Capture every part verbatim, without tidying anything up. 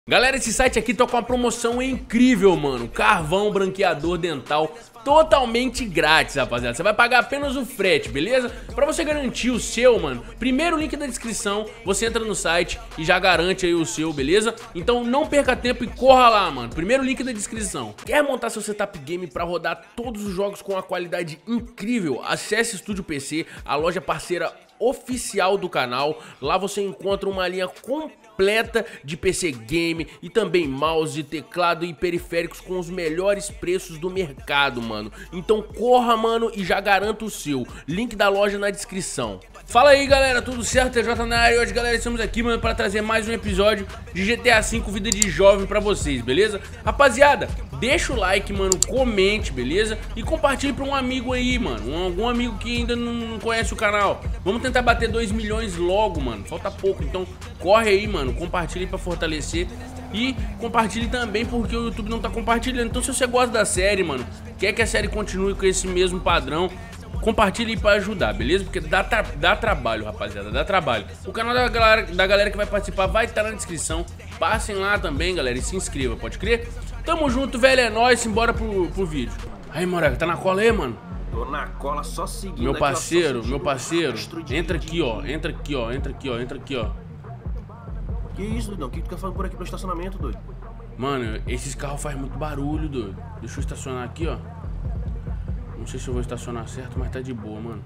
Galera, esse site aqui tá com uma promoção incrível, mano. Carvão branqueador dental totalmente grátis, rapaziada. Você vai pagar apenas o frete, beleza? Pra você garantir o seu, mano, primeiro link da descrição, você entra no site e já garante aí o seu, beleza? Então não perca tempo e corra lá, mano. Primeiro link da descrição. Quer montar seu setup game pra rodar todos os jogos com uma qualidade incrível? Acesse Estúdio P C, a loja parceira oficial do canal. Lá você encontra uma linha completa de P C game e também mouse, teclado e periféricos com os melhores preços do mercado, mano. Então corra, mano, e já garanta o seu. Link da loja na descrição. Fala aí, galera, tudo certo? T J na área. E hoje, galera, estamos aqui, mano, para trazer mais um episódio de G T A cinco Vida de Jovem pra vocês, beleza? Rapaziada, deixa o like, mano, comente, beleza? E compartilhe pra um amigo aí, mano, um, algum amigo que ainda não, não conhece o canal. Vamos tentar bater dois milhões logo, mano, falta pouco, então corre aí, mano, compartilhe pra fortalecer. E compartilhe também porque o YouTube não tá compartilhando. Então se você gosta da série, mano, quer que a série continue com esse mesmo padrão, compartilhe aí pra ajudar, beleza? Porque dá, tra dá trabalho, rapaziada, dá trabalho. O canal da galera, da galera que vai participar vai estar na descrição. Passem lá também, galera, e se inscreva, pode crer? Tamo junto, velho, é nóis, simbora pro, pro vídeo. Aí, moleque, tá na cola aí, mano? Tô na cola só seguindo. Meu parceiro, aqui, ó, meu parceiro, entra aqui, ó, entra aqui, ó, entra aqui, ó, entra aqui, ó. Que isso, doidão? O que tu quer fazer por aqui pro estacionamento, doido? Mano, esses carros fazem muito barulho, doido. Deixa eu estacionar aqui, ó. Não sei se eu vou estacionar certo, mas tá de boa, mano.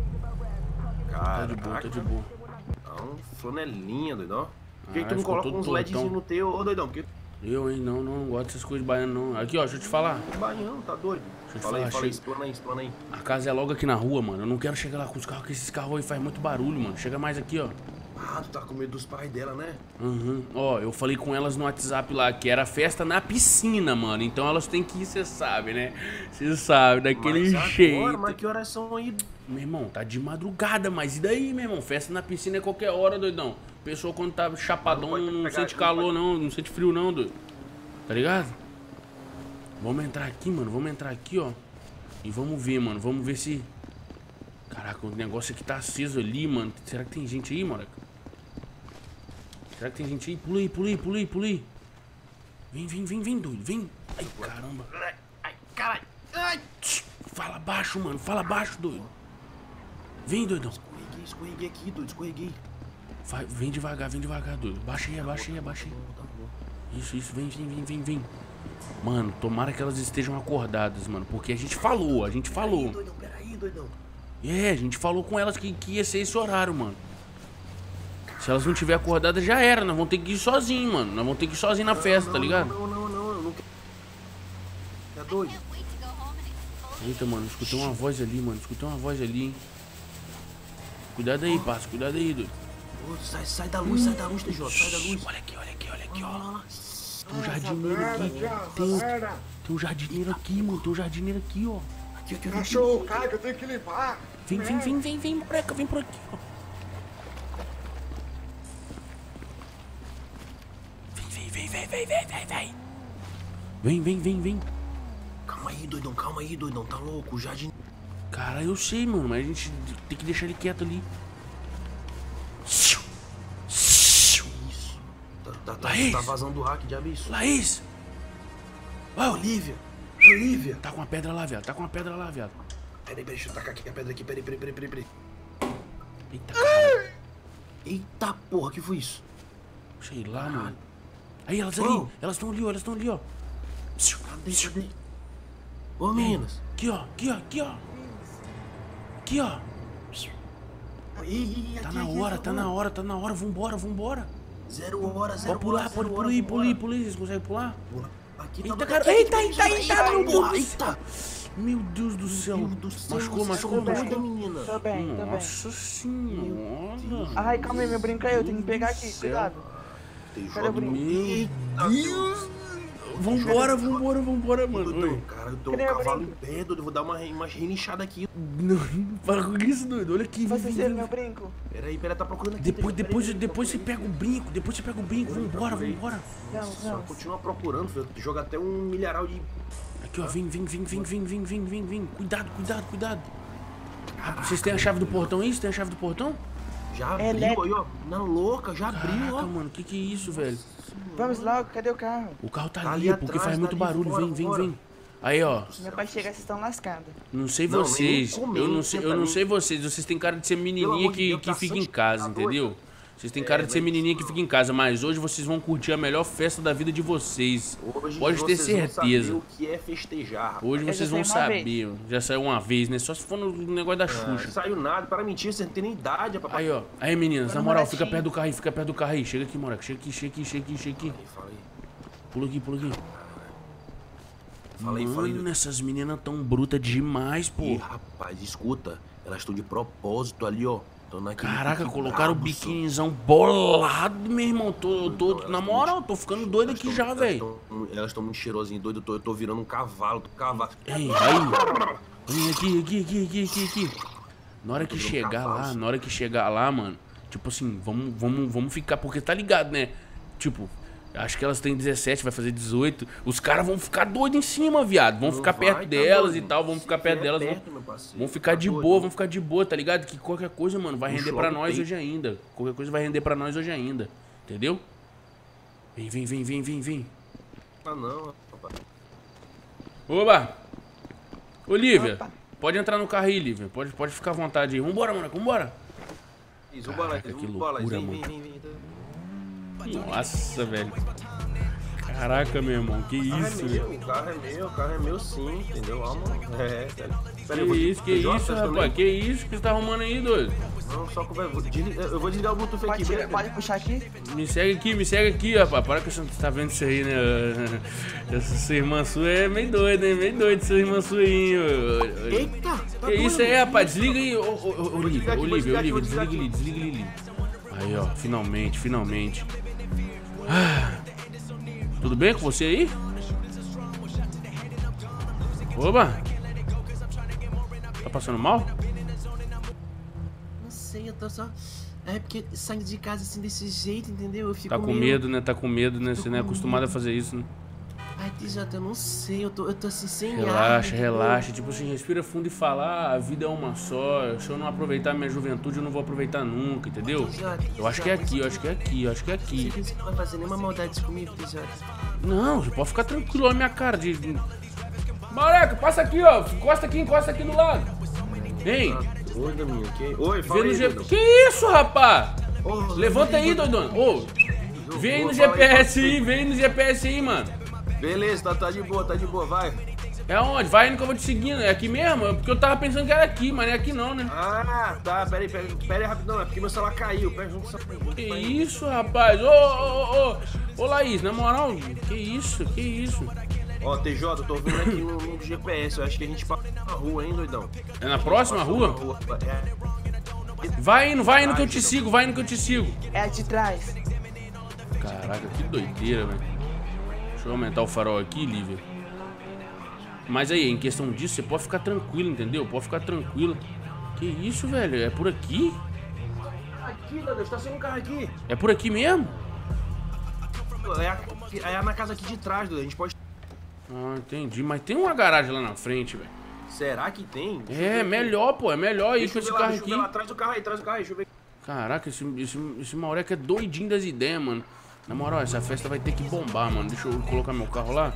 Caraca. Tá de boa, tá de boa. Tá um flanelinha, doidão. Por que, Ah, que tu não ficou coloca todo uns LEDzinhos tortão. no teu, ô doidão? Porque... Eu, hein, não, não, não gosto dessas coisas de baiano, não. Aqui, ó, deixa eu te falar. Baiano, tá doido? Deixa eu te Fala aí, falar, fala aí, chega- explana aí, explana aí. A casa é logo aqui na rua, mano. Eu não quero chegar lá com os carros, porque esses carros aí fazem muito barulho, mano. Chega mais aqui, ó. Ah, tu tá com medo dos pais dela, né? Uhum. Ó, eu falei com elas no WhatsApp lá que era festa na piscina, mano. Então elas têm que ir, cê sabe, né? Cê sabe, daquele Mas jeito. agora, mas que horas são aí? Meu irmão, tá de madrugada, mas e daí, meu irmão? Festa na piscina é qualquer hora, doidão. Pessoa quando tá chapadão Não não, pode não pegar, sente não calor, pode- não, não sente frio, não, doido. Tá ligado? Vamos entrar aqui, mano. Vamos entrar aqui, ó. E vamos ver, mano. Vamos ver se... Caraca, o negócio aqui tá aceso ali, mano. Será que tem gente aí, moleque? Será que tem gente aí? Pula aí, pula aí, pula aí, pula aí. Vem, vem, vem, vem, doido. Vem. Ai, caramba. Ai, caralho. Ai. Tch, fala baixo, mano. Fala baixo, doido. Vem, doidão. Escorreguei, escorreguei aqui, doido, escorreguei. Vai, vem devagar, vem devagar, doido. Baixa aí, abaixa aí, abaixa aí. Tá bom. Isso, isso, vem, vem, vem, vem, vem. Mano, tomara que elas estejam acordadas, mano. Porque a gente falou, a gente falou. Doidão, peraí, doidão. É, a gente falou com elas que, que ia ser esse horário, mano. Se elas não tiver acordadas, já era. Nós vamos ter que ir sozinho, mano. Nós vamos ter que ir sozinho na festa, não, tá ligado? Não, não, não, eu não quero. Tá doido? Eita, mano, escutei uma voz ali, mano. Escutei uma voz ali, hein. Cuidado aí, parça. Cuidado aí, doido. Ô, sai, sai da luz, sai da luz, T J, sai da luz. Olha aqui, olha aqui, olha aqui, Olha lá, ó. olha lá. Tem um jardineiro aqui. Tem, um- tem um jardineiro aqui, mano. Tem um jardineiro aqui, ó. Aqui, aqui, aqui. Cachorro, cara, que eu tenho que limpar. Vem, vem, vem, vem, vem, moleca. Vem por aqui, ó. Vem, vem, vem, vem, vem, vem, vem. Vem, vem, vem, vem. Calma aí, doidão, calma aí, doidão, tá louco, o jardim... Cara, eu sei, mano, mas a gente tem que deixar ele quieto ali. Isso. Tá, tá, tá, Laís. tá vazando do hack, diabo isso. Laís! Ó, Olivia, Olivia. tá com uma pedra lá, viado. Tá com uma pedra lá, viado. Peraí, peraí, deixa eu tacar aqui a pedra aqui, peraí, peraí, peraí, peraí, peraí. Eita, cara. Eita porra, que foi isso? Sei lá, mano. Aí, elas ali. Oh. Elas estão ali, ó. Elas estão ali, ó. Cadê, cadê? Ô, meninas. Aqui, ó. Aqui, ó. Aqui, ó. Aqui, ó. Ih, ih, Tá aqui, na aqui, hora, aqui, tá na hora, tá na hora. Vambora, vambora. Zero hora, zero Pode pular, hora, pode zero pular hora, aí, vambora. pula aí, pula aí. Vocês conseguem pular? Pula. Aqui tá Eita, aqui, cara. aqui, Eita, aqui, eita, aqui, eita, aqui, meu porra, Deus. eita. Meu Deus do céu. Meu Deus do céu, Machucou, você machucou, socorro, machucou. menina. Tô bem, tô bem. Nossa senhora. Ai, calma aí, meu brinco aí, eu tenho que pegar aqui, Céu. cuidado. Tem Cadê o jogo brinco? Eita, Deus. Vambora, vambora, vambora, mano. Doidão, Oi. cara, eu tô um Cadê meu cavalo em brinco? pé, doido. Eu vou dar uma, uma relinchada aqui. Não, para com isso, doido. Olha aqui. Você vem, ser vem, meu vem. brinco? Peraí, peraí, tá procurando aqui. Depois, peraí, depois, peraí, depois você procura pega o brinco. Depois você pega o brinco. Vambora, vambora. Não, Só não. continua procurando, filho. Joga até um milharal de... Aqui, ó. Vem, vem, vem, vem, vem, vem, vem, vem, vem. Cuidado, cuidado, cuidado. Ah, vocês têm a chave do portão aí? Vocês têm a chave do portão? Já É abriu elétrico. aí, ó. Na louca, já abriu, Caraca, ó. mano, que que é isso, velho? Vamos logo, cadê o carro? O carro tá, Tá ali, ali porque atrás, faz tá muito ali barulho. fora, Vem, vem, fora. vem. Aí, ó. Se meu pai chegar, vocês estão lascados. Não sei Não, vocês. nem Eu não sei, eu comenta, não nem- sei vocês. Vocês têm cara de ser menininha amor de que, Deus, que tá fica em sem- casa, tá entendeu? doido? Vocês têm É, cara de ser mas- menininha que fica em casa, mas hoje vocês vão curtir a melhor festa da vida de vocês. Hoje Pode ter vocês vão certeza. saber o que é festejar, rapaz. Hoje Eu já vocês vão saí uma saber. Já saiu uma vez, né? Só se for no negócio da Não Xuxa. saiu nada, para mentir, você não tem nem idade, papai. Aí, ó. Aí, meninas, na Mano, moral, baratinho. fica perto do carro aí, fica perto do carro aí. Chega aqui, moleque. Chega aqui, chega aqui, chega aqui, chega aqui. Aí, fala aí. Pula aqui, pula aqui. Fala aí, fala aí. Mano, essas meninas tão brutas demais, Ih, pô. rapaz, escuta. Elas estão de propósito ali, ó. Tão naquele Caraca, pique colocaram o brabo, biquinizão bolado, meu irmão. Tô, tô, Não, na elas moral, tão- tô ficando doido elas aqui tão- já, elas velho. tão- Elas estão muito cheirosinhas, doido. Eu tô, eu tô virando um cavalo, tô cavalo. Ei, vai. Vem aqui, aqui, aqui, aqui, aqui, aqui. Na hora que Tô virando chegar cavalo, lá, sim. na hora que chegar lá, mano, tipo assim, vamos, vamos, vamos ficar, porque tá ligado, né? Tipo, acho que elas têm dezessete, vai fazer dezoito. Os caras vão ficar doidos em cima, viado. Vão Não ficar vai, perto tá delas doido. e tal, vão Se ficar perto vier delas. perto, Vão, meu parceiro, vão ficar tá de doido. boa, vão ficar de boa, tá ligado? Que qualquer coisa, mano, vai Puxa render pra logo o nós peito. hoje ainda. Qualquer coisa vai render pra nós hoje ainda. Entendeu? Vem, vem, vem, vem, vem, vem. Ah, não, rapaz. Oba! Olivia, Opa. pode entrar no carro aí, Lívia. Pode, pode ficar à vontade aí. Vambora, mano, vambora. Isso, o balanço, Caraca, que o balanço. loucura, Vem, mano. vem, vem, vem. Nossa, velho. Caraca, meu irmão, que O carro é isso, meu, velho. o carro é meu, o carro é meu sim, entendeu? Ah, mano. É, pera. Pera aí, eu vou Que isso, que Jota, isso, tá rapaz? também? Que isso que você tá arrumando aí, doido? Não, só que vou desligar, eu vou desligar o Bluetooth Pode, aqui, tirar- beleza? pode puxar aqui? Me segue aqui, me segue aqui, rapaz. Para que você não tá vendo isso aí, né? Essa sua irmã sua é meio doida, hein? Meio doida, sua irmã sua aí. ô, ô. Eita, tá Que doido, isso aí, mano. rapaz? Desliga aí, ô, ô, ô, Olivia, desligar aqui, vou Olivia, desligar aqui, Olivia, vou desligar desliga ali, desliga ali, Olivia. Aí, ó, finalmente, finalmente. Ah, tudo bem com você aí? Oba! Tá passando mal? Não sei, eu tô só... É porque saindo de casa assim desse jeito, entendeu? Eu fico Tá com meio... medo, né? Tá com medo, né? Você não é acostumado a fazer isso, né? Ai, T J, eu não sei, eu tô, eu tô assim sem ar. Relaxa, entendeu? relaxa. Tipo assim, respira fundo e fala, ah, a vida é uma só. Se eu não aproveitar minha juventude, eu não vou aproveitar nunca, entendeu? Eu acho que é aqui, eu acho que é aqui, eu acho que é aqui. Você não vai fazer nenhuma maldade comigo, T J. Não, você pode ficar tranquilo na minha cara. De... Moleque, passa aqui, ó. Encosta aqui, encosta aqui do lado. Vem. Oi, Daminho, ok? Oi, fala Vê no aí, G... doidão. Que isso, rapaz? Ô, Levanta aí, doidão. Ô, vem aí no G P S aí, vem aí no G P S aí, mano. Beleza, tá, tá de boa, tá de boa, vai. É onde? Vai indo que eu vou te seguindo. É aqui mesmo? É porque eu tava pensando que era aqui, mas não é aqui não, né? Ah, tá, pera aí, pera aí, pera aí rapidão, é porque meu celular caiu, pera junto com o celular. Que isso, rapaz? Ô, ô, ô, ô, ô, Laís, na moral, que isso, que isso? Ó, T J, eu tô vendo aqui no, no G P S, eu acho que a gente passa na rua, hein, doidão? É na próxima Na rua? rua, é. Vai indo, vai indo que eu te sigo, vai indo que eu te sigo. É a de trás. Caraca, que doideira, velho. Deixa eu aumentar o farol aqui, Lívia. Mas aí, em questão disso, você pode ficar tranquilo, entendeu? Pode ficar tranquilo. Que isso, velho? É por aqui? Aqui, doidão, estaciona um carro aqui. É por aqui mesmo? É, a- é na casa aqui de trás, doidão, a gente pode... Ah, entendi. Mas tem uma garagem lá na frente, velho. Será que tem? Deixa eu ver É, aqui. melhor, pô. É melhor ir Deixa com eu esse ver lá, carro deixa eu ver lá, aqui. traz o carro aí, traz o carro aí, deixa eu ver. Caraca, esse, esse, esse Maureca é doidinho das ideias, mano. Na moral, essa festa vai ter que bombar, mano. Deixa eu colocar meu carro lá.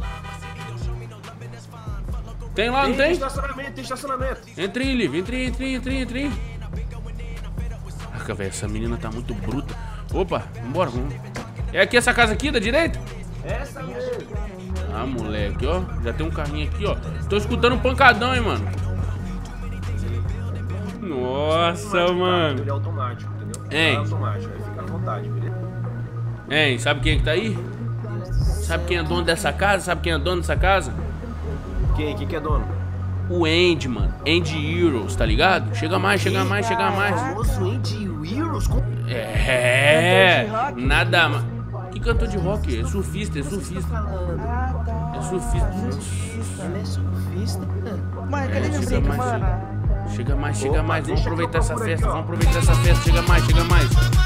Tem lá, não Tem tem? estacionamento, tem estacionamento. Entre aí, Liv. Entre aí, entre aí, entre aí, entre aí. Caraca, velho, essa menina tá muito bruta. Opa, vambora, vamos. É aqui essa casa aqui, da direita? Essa mesmo. Ah, moleque, ó. Já tem um carrinho aqui, ó. Tô escutando um pancadão, hein, mano. Nossa, mano. Ele é automático, entendeu? Hein? É automático, aí fica à vontade, beleza? Hein, sabe quem é que tá aí? Sabe quem é dono dessa casa? Sabe quem é dono dessa casa? Quem? Quem que é dono? O Andy, mano. Andy Heroes, tá ligado? Chega mais, chega mais, chega mais. Famoso Andy Heroes? Com... É, Cantor de rock? nada mais. Que cantor de rock? É surfista, é surfista. falando? Ah, tá. É surfista. Ele é surfista? Mano, cadê É, meu chega brinco, mais, mano? Chega mais, chega Opa, mais. Vamos deixa que eu aproveitar essa procuro festa, aqui, ó. vamos aproveitar essa festa. Chega mais, chega mais.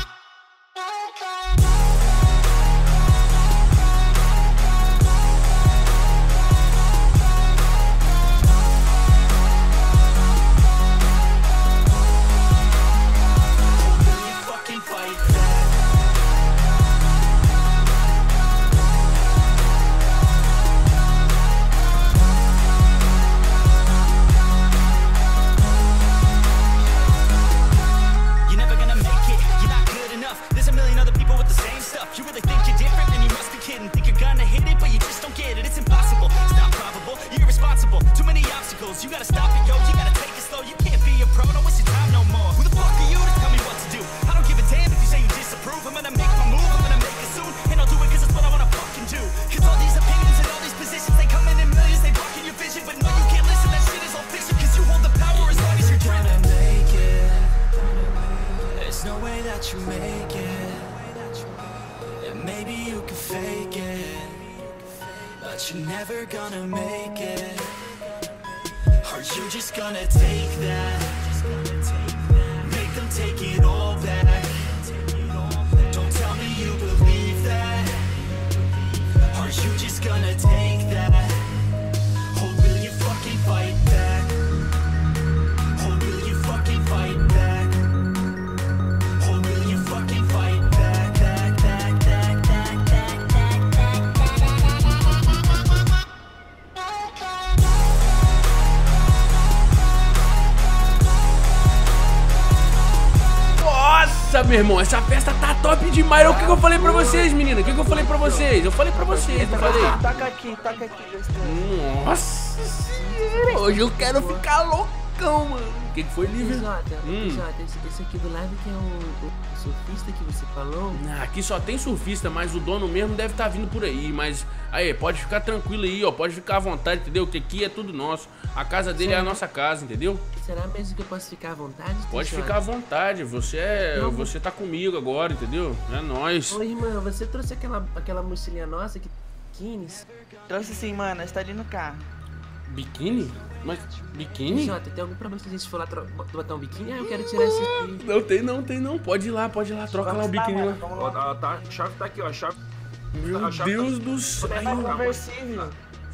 obstacles. You gotta stop it, yo, you gotta take it slow. You can't be a pro, don't waste your time no more. Who the fuck are you to tell me what to do? I don't give a damn if you say you disapprove. I'm gonna make my move, I'm gonna make it soon. And I'll do it cause it's what I wanna fucking do. Cause all these opinions and all these positions, they come in in millions, they blocking your vision. But no, you can't listen, that shit is all fiction. Cause you hold the power as long as you're driven. Make it. There's no way that you make it. And maybe you can fake it, but you're never gonna make it. Are you just gonna take that? Make them take it all back. Don't tell me you believe that. Are you just gonna take that? Or will you fucking fight back? Or will you fucking fight back? Or will you fucking fight back? Back, back, back, back, back, back, back, Nossa, meu irmão, essa festa tá top demais. O que, que eu falei pra vocês, menina? O que, que eu falei pra vocês? Eu falei pra vocês, não falei? Toca aqui, toca aqui, gostei. Nossa senhora, hoje eu quero ficar loucão, mano. O que, que foi, Lívia? Jota, Hum. Jota, esse, esse aqui do live que é o, o surfista que você falou. Ah, aqui só tem surfista, mas o dono mesmo deve estar vindo por aí. Mas aí, pode ficar tranquilo aí, ó. Pode ficar à vontade, entendeu? Que aqui é tudo nosso. A casa dele é a nossa casa, entendeu? Será mesmo que eu posso ficar à vontade? Pode Jota? ficar à vontade. Você é, Não. você tá comigo agora, entendeu? É nóis. Ô irmã, você trouxe aquela, aquela mochilinha nossa que biquínis? Trouxe sim, mano, está ali no carro. Biquíni? Mas biquíni? Jota, tem algum problema se a gente for lá tro- botar um biquíni? Ah, eu quero tirar esse aqui. Não tem não, tem não. Pode ir lá, pode ir lá. Troca lá o Vamos lá, biquíni mano, lá. vamos Ó, lá. tá, tá, a chave tá aqui, ó. A chave. Meu a chave Deus tá- do céu. É conversível.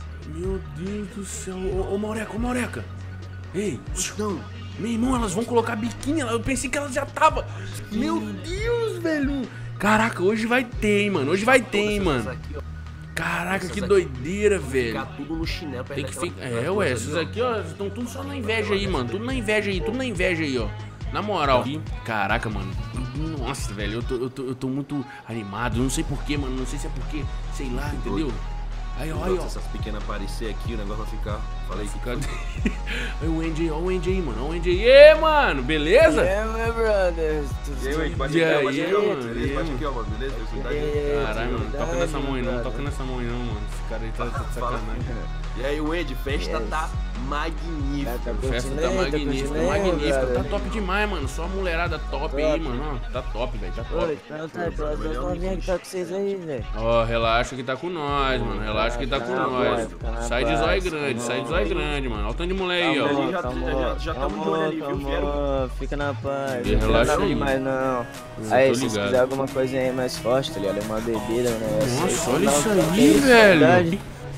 Meu Deus do céu. Ô, ô Maureca, ô Maureca. Ei, Não, meu irmão, elas vão colocar biquíni. Eu pensei que elas já tava. Meu Deus, velho. Caraca, hoje vai ter, hein, mano. Hoje vai ter, hein, mano. Aqui, ó, Caraca, essas que aqui. doideira, velho. ficar tudo no chinelo. Tem que perto ficar. daquela- É, ué, essas aqui, ó, estão tudo só na inveja aí, mano. Tudo na inveja aí, tudo na inveja aí, ó. Na moral. Caraca, mano. Nossa, velho, eu tô, eu tô, eu tô muito animado. Não sei porquê, mano. Não sei se é porque, sei lá, entendeu? Aí, ó, aí, ó. Se essas pequenas aparecer aqui, o negócio vai ficar. Falei que Cadê? Aí o Andy aí, ó o Andy aí, mano. Ó o Andy aí. Ê, mano, beleza? É, meu brother. E aí, Wade, bate E aqui, ó, aí, bate aqui, ó, mano, mano. e Beleza, aí, bate aqui, ó, mano. Beleza? Tranquilidade. Caralho, mano, toca nessa mão aí não, toca nessa mão aí não, mano. Esse cara aí tá, tá de Fala. sacanagem. E aí, Wendy, festa Yes. tá magnífica. Tá A festa tá magnífica, magnífica, tá top demais, mano. Só a mulherada top aí, mano. Ó, tá top, velho, tá top. Oi, pergunta aí pelas duas novinhas que tá com vocês aí, velho. Ó, relaxa que tá com nós, mano. Relaxa que tá com nós. Sai de zóio grande, sai de zóio grande, mano. Olha o tanto de mulher aí, ó. Calma, já- já- já tamo de olho ali, viu, calma, fica na paz. E Não relaxa nada aí. demais, não. Eu Aí, tô se ligado. quiser alguma coisinha aí mais forte, tá ligado? Uma bebida, né? Nossa, olha isso aí, velho.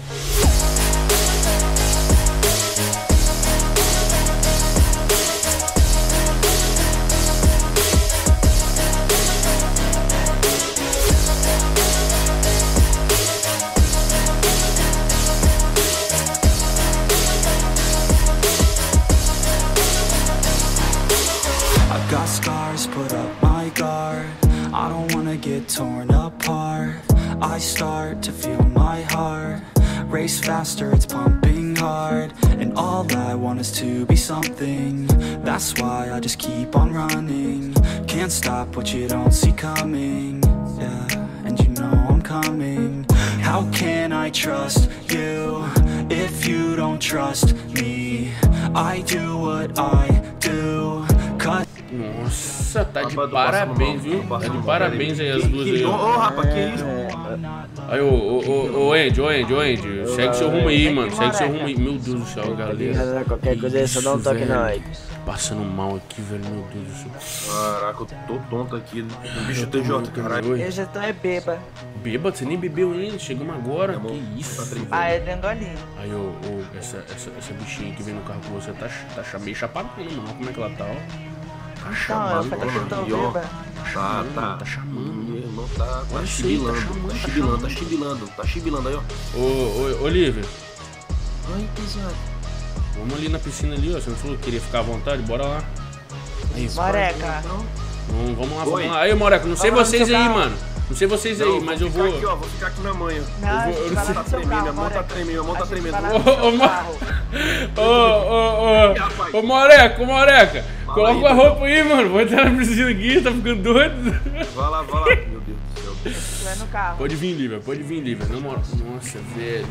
I've got scars, put up my guard. I don't wanna get torn apart. I start to feel my heart race faster, it's pumping hard. And all I want is to be something. That's why I just keep on running. Can't stop what you don't see coming. Yeah, and you know I'm coming. How can I trust you if you don't trust me? I do what I do. Cut. Nossa, tá de Rapaz, tô parabéns, passando viu? mal, tô Tá de passando parabéns aí as Que- duas que- aí, Ô, ó. ô, rapaz, que isso? Aí, ô, ô, ô, ô, Andy, ô, Andy, ô, Andy. Segue seu rumo aí, mano. Segue seu rumo aí. Meu Deus do céu, galera. Qualquer coisa aí, só dá um Isso, toque velho. não aí. Passando mal aqui, velho. Meu Deus do céu. Caraca, eu tô tonto aqui. O bicho T J, caralho. Eu já tô é beba. Bêbado, você nem bebeu ainda. Chegamos agora. Que isso? Ah, é dentro ali. Aí, ô, ô, essa, essa, essa bichinha que vem no carro com você tá, tá cha- meio chapadona, mano. Olha como é que ela tá, ó. Tá Não, eu chamando, falei que eu tô E, ó, beba. Tá, tá. tá chamando. Meu irmão tá, tá Olha isso aí, tá chibilando, chamando, tá tá chibilando, tá chamando. chibilando, tá chibilando aí, ó. Ô, ô, Olivia, Oi, T J. vamos ali na piscina ali, ó. Você não falou que queria ficar à vontade? Bora lá. Aí, Moreca. Então, vamos, vamos lá, Oi. vamos lá. Aí, Moreca, não sei Vamos lá no vocês seu aí, carro. mano. Não sei vocês Não, aí, mas eu ficar vou... aqui, ó, vou ficar aqui na manhã. Não, a vou- gente eu vai não lá sei- no seu carro, Minha mão tá Moreca. tremendo, minha mão tá A gente tremendo. vai lá no Ô, ô, seu Ma- carro. Ô, ô, ô, ô, Moreca, ô, Moreca, Fala coloca aí, a roupa aí, mano. Vou entrar na piscina aqui, tá ficando doido. Vai lá, vai lá. Meu Deus do céu. A gente vai no carro. Pode vir, Lívia, pode vir, Lívia. Na moral. Nossa, velho.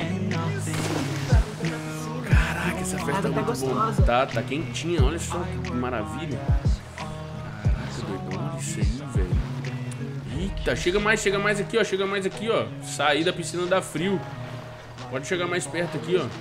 Caraca, essa festa tá muito boa. Tá, tá quentinha, olha só que maravilha. Caraca, doidão, olha isso aí, velho. Eita, chega mais, chega mais aqui, ó. Chega mais aqui, ó. Sair da piscina dá frio. Pode chegar mais perto aqui, ó.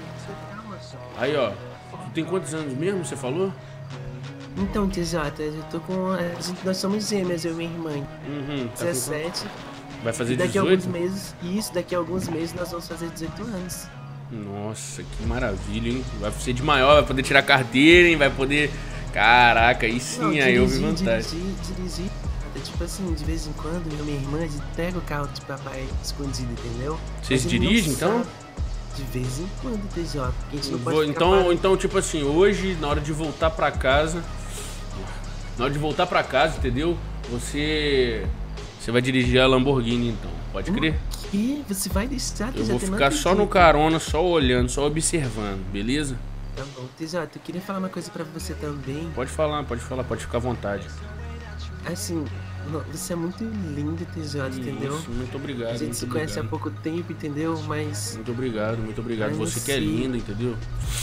Aí, ó. Tu tem quantos anos mesmo, você falou? Então, T J, eu tô com. A gente, nós somos gêmeas, eu e minha irmã. Uhum. Tá com... dezessete. Vai fazer E daqui a alguns dezoito? meses. Isso, daqui a alguns meses nós vamos fazer dezoito anos. Nossa, que maravilha, hein? Vai ser de maior, vai poder tirar carteira, hein? Vai poder... Caraca, aí sim, Não, aí eu vi dirigir, vantagem. dirigir, dirigir. É tipo assim, de vez em quando, eu e minha irmã, a gente pega o carro de papai escondido, entendeu? Vocês Mas ele não dirigem, então? sabe. De vez em quando, T J. Porque a gente não Eu pode vou- ficar então, parado. então, tipo assim, hoje, na hora de voltar pra casa... Na hora de voltar pra casa, entendeu? Você... Você vai dirigir a Lamborghini, então. Pode crer? E você vai deixar, T J? Eu vou não ficar só no acredito. carona, só olhando, só observando, beleza? Tá bom, T J, eu queria falar uma coisa pra você também. Pode falar, pode falar, pode ficar à vontade. Assim, não, você é muito lindo, T J, entendeu? Nossa, muito obrigado, A gente muito se conhece há obrigado. pouco tempo, entendeu? Mas. Muito obrigado, muito obrigado. Ai, Você não que é sei. linda, entendeu?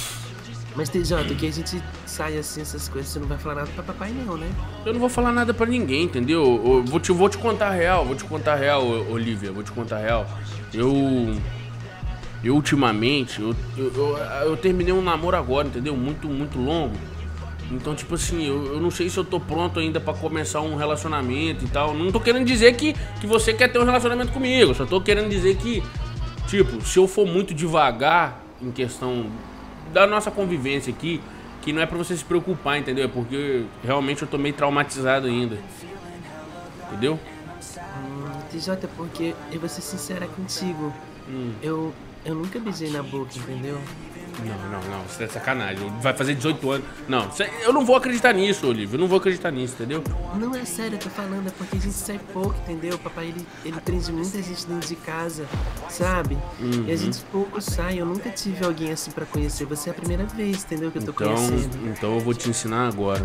Mas T J, que a gente sai assim, essas coisas, você não vai falar nada pra papai não, né? Eu não vou falar nada pra ninguém, entendeu? Eu vou te, vou te contar a real, vou te contar a real, Ô- Olivia, vou te contar a real. Eu... Eu, ultimamente, eu, eu, eu, eu terminei um namoro agora, entendeu? Muito, muito longo. Então, tipo assim, eu, eu não sei se eu tô pronto ainda pra começar um relacionamento e tal. Não tô querendo dizer que, que você quer ter um relacionamento comigo. Eu só tô querendo dizer que, tipo, se eu for muito devagar em questão da nossa convivência aqui, que não é pra você se preocupar, entendeu? É porque realmente eu tô meio traumatizado ainda. Entendeu? Hum, T J, porque eu vou ser sincera contigo. Hum. Eu, eu nunca beijei na boca, entendeu? Não, não, não, isso é sacanagem. Vai fazer dezoito anos. Não, isso é- eu não vou acreditar nisso, Olívio. Eu não vou acreditar nisso, entendeu? Não é sério, eu tô falando, é porque a gente sai pouco, entendeu? O papai, ele, ele prende muita gente dentro de casa, sabe? Uhum. E a gente pouco sai, eu nunca tive alguém assim pra conhecer. Você é a primeira vez, entendeu? Que eu tô Então, conhecendo. então eu vou te ensinar agora.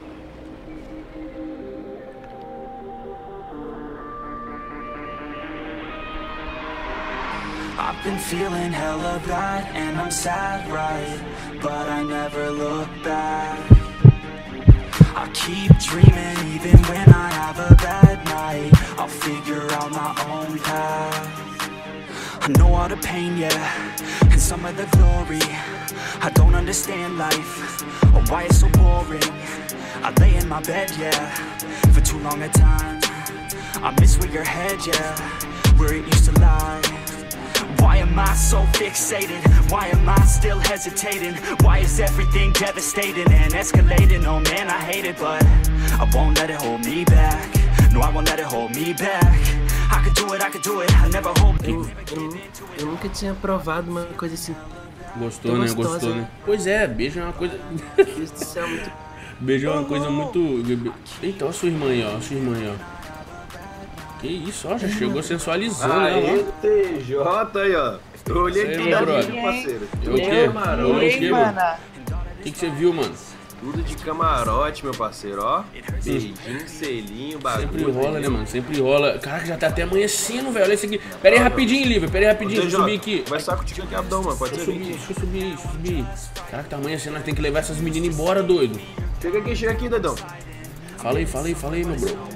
I've been feeling hella bad and I'm sad, right? But I never look back. I keep dreaming even when I have a bad night. I'll figure out my own path. I know all the pain, yeah, and some of the glory. I don't understand life, or why it's so boring. I lay in my bed, yeah, for too long a time. I miss where your head, yeah, where it used to lie. Why am I so fixated? Why am I still hesitating? Why is everything devastating and escalating? Oh man, I hate it, but I won't let it hold me back. No, I won't let it hold me back. I could do it, I could do it, I never hope. Eu, eu, eu nunca tinha provado uma coisa assim. Gostou, Tô né? gostosa. Gostou, né? Pois é, beijo é uma coisa. Deus do céu, muito. Beijo é uma coisa muito. Eita, olha a sua irmã aí, ó. A sua irmã aí, ó. Que isso, ó, já chegou sensualizando, né? Aê, T J aí, ó. Eu olhei Isso aí, tudo meu ali, brother. parceiro. Eu Tudo de quê? camarote. Eu Ei, quê, mano? mana. O que, que você viu, mano? Tudo de camarote, meu parceiro, ó. Beijinho, selinho, bagulho. Sempre rola, né, entendeu? mano? Sempre rola. Caraca, já tá até amanhecendo, velho. Olha isso aqui. Pera aí rapidinho, Lívia. Pera aí rapidinho. Deixa eu subir aqui. Vai só contigo aqui, rapidão, mano. Pode Deixa eu ser? subir, deixa eu subir, deixa eu subir. Caraca, tá amanhecendo. Nós temos que levar essas meninas embora, doido. Chega aqui, chega aqui, doidão. Fala aí, fala aí, fala aí, meu bro.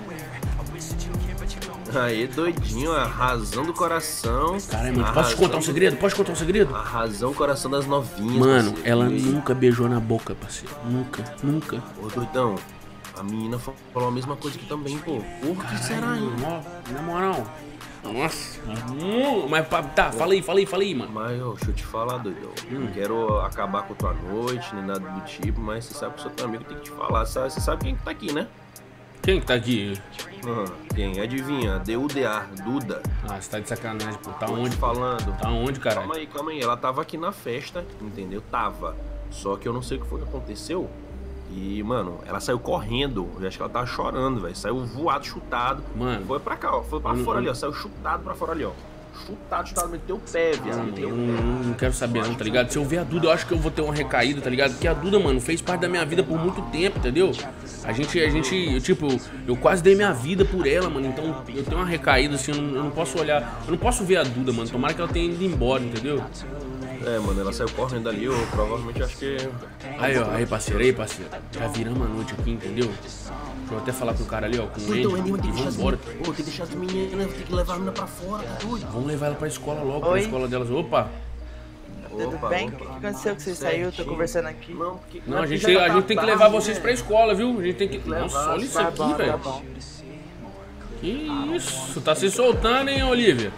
Aí, doidinho, a razão do coração. Caralho, mano, A posso te contar um razão segredo? Posso te contar um segredo? do- A razão do coração das novinhas. Mano, parceiro. ela E aí? nunca beijou na boca, parceiro. Nunca, nunca. Ô, doidão, a menina fa- falou a mesma coisa que também, pô. Por que será, hein? Ó, na moral. Nossa. Hum, mas pá, tá, fala aí, fala aí, fala aí, mano. Mas, ó, deixa eu te falar, doidão. Hum. Não quero acabar com a tua noite, nem nada do tipo, mas você sabe que o seu teu amigo tem que te falar. Sabe- Você sabe quem que tá aqui, né? Quem que tá aqui? Aham, quem? Adivinha? D U D A, Duda. Ah, você tá de sacanagem, pô. Tá Tô te onde? falando. Tá onde, caralho? Calma aí, calma aí. Ela tava aqui na festa, entendeu? Tava. Só que eu não sei o que foi que aconteceu. E, mano, ela saiu correndo. Eu acho que ela tava chorando, velho. Saiu voado, chutado. Mano. Foi pra cá, ó. Foi pra Eu fora não- ali, ó. Saiu chutado pra fora ali, ó. Chutado, chutado, meteu o pé, viado. Mano, Meteu eu o não, pé. não quero saber não, tá ligado? Se eu ver a Duda, eu acho que eu vou ter uma recaída, tá ligado? Porque a Duda, mano, fez parte da minha vida por muito tempo, entendeu? A gente, a gente, eu, tipo, eu quase dei minha vida por ela, mano. Então eu tenho uma recaída, assim, eu não, eu não posso olhar. Eu não posso ver a Duda, mano. Tomara que ela tenha ido embora, entendeu? É, mano, ela saiu correndo ali. Eu provavelmente acho que. Aí, ó, aí, parceiro, aí, parceiro. Já viramos a noite aqui, entendeu? Deixa eu até falar com o cara ali, ó, com o Andy. Então, Andy, E tem que deixar vamos as embora. meninas. Pô, tem que deixar as meninas, tem que levar a menina pra fora, tá doido? Vamos levar ela pra escola logo, pra Oi? escola delas. Opa! Tudo Opa, bem? O opa. que, que aconteceu que você saiu? Tô conversando aqui. Não, porque. Não, a porque gente, já tem, tá a gente tem que tarde, levar vocês né? pra escola, viu? A gente tem que... levar, Nossa, olha isso Tá aqui, bom, tá velho. bom. Que isso? Tá se soltando, hein, Olivia?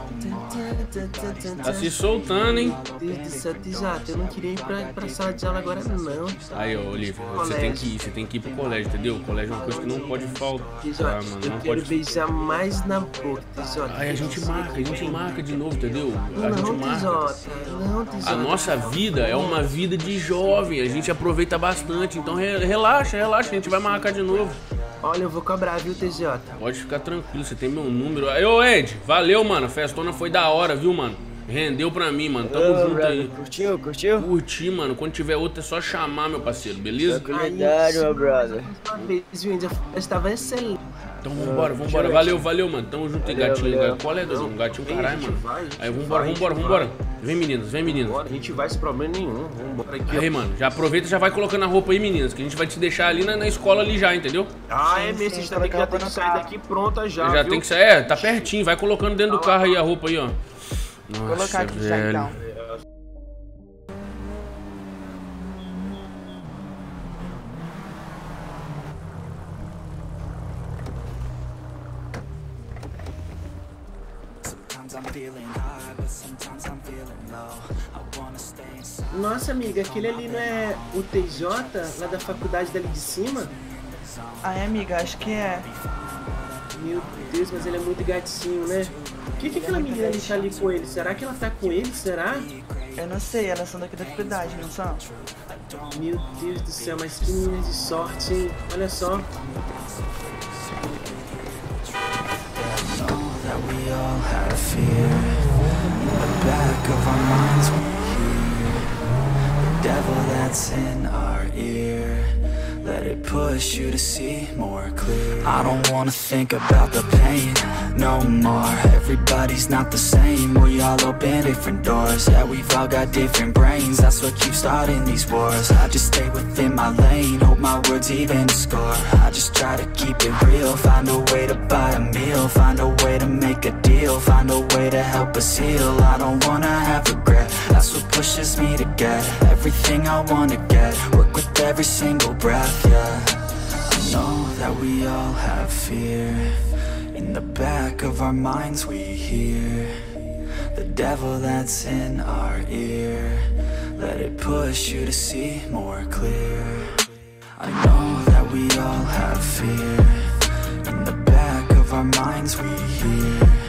Tá se soltando, hein? Deus do céu, Tijato, eu não queria ir pra, pra sala de aula agora, não. Aí, ó, Olivia, você tem que ir, você tem que ir pro colégio, entendeu? O colégio é uma coisa que não pode faltar, Tijato, mano. eu Não quero pode. beijar mais na boca, Tijato. Aí a gente marca, a gente marca de novo, entendeu? A Não, gente marca. Tijota, não, Tijota. A nossa vida é uma vida de jovem, a gente aproveita bastante, então re- relaxa, relaxa, a gente vai marcar de novo. Olha, eu vou cobrar, viu, T J? Pode ficar tranquilo, você tem meu número. Aí, ô Ed, valeu, mano, a festona foi da hora, viu, mano? Rendeu pra mim, mano, tamo Ô, junto brother, aí. curtiu? Curtiu? Curti, mano, quando tiver outra é só chamar, meu parceiro, beleza? Tranquilidade, meu brother. Uma vez, viu, Andy, a festa estava excelente. Então vambora, vambora. Valeu, valeu, mano. Tamo junto aí, Valeu, gatinho. valeu. Qual é, Dozão? Um gatinho Vem, a caralho, gente mano. vai, a gente Aí vambora, vai, vambora, a gente vambora. Vem, meninas, vem, meninas. Agora a gente vai sem problema nenhum. Vambora aqui, ó. Aí, mano, já aproveita e já vai colocando a roupa aí, meninas, que a gente vai te deixar ali na, na escola ali já, entendeu? Ah, é Sim, mesmo, sim, vocês também que já colocar tem a que roupa no sair daqui pronta já, já viu? tem que sair, é, tá pertinho, vai colocando dentro do carro aí a roupa aí, ó. Vou Nossa, colocar aqui já velho. então. Nossa, amiga, aquele ali não é o T J, lá da faculdade dali de cima? Ai, amiga, acho que é. Meu Deus, mas ele é muito gatinho, né? Por que, que aquela menina ali tá ali com ele? Será que ela tá com ele? Será? Eu não sei, elas são daqui da faculdade, não são? Meu Deus do céu, mas que menina de sorte, hein? Olha só. That we all have fear in the back of our minds. We hear the devil that's in our ear. Let it push you to see more clear. I don't wanna think about the pain no more. Everybody's not the same. We all open different doors. Yeah, we've all got different brains. That's what keeps starting these wars. I just stay within my lane. Hope my words even score. I just try to keep it real. Find a way to buy a meal. Find a way to make a deal. Find a way to help us heal. I don't wanna have regret. That's what pushes me to get everything I wanna get. Work with every single breath, yeah. I know that we all have fear. In the back of our minds we hear the devil that's in our ear. Let it push you to see more clear. I know that we all have fear. In the back of our minds we hear